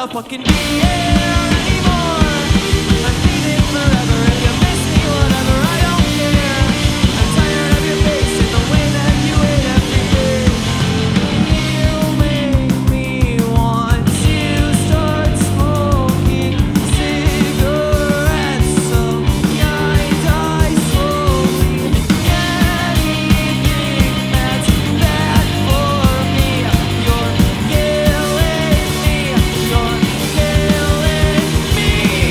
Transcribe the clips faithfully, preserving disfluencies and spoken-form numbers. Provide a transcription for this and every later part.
wanna fucking be here anymore. I'm leaving forever. If you miss me, whatever, I don't care. I'm tired of your face and the way that you ate every day. You make me want to start smoking cigarettes, some kind I slowly. Anything that's bad for me, you're killing me, you're killing me.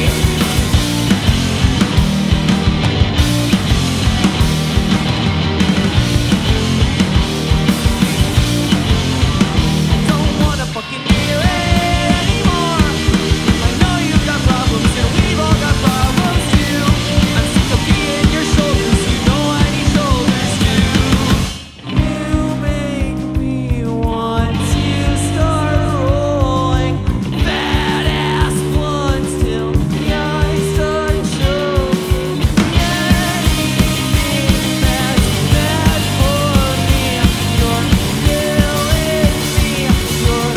Don't wanna fucking hear it anymore. I know you've got problems and we've all got problems too. I'm sick of being your shoulders, you know I need shoulders too. You make me want to start rolling fat ass blunts till the eyes start choking. Anything that's bad for me, you're killing me, you're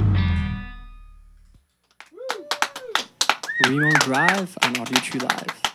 Remo Drive on Audiotree Live.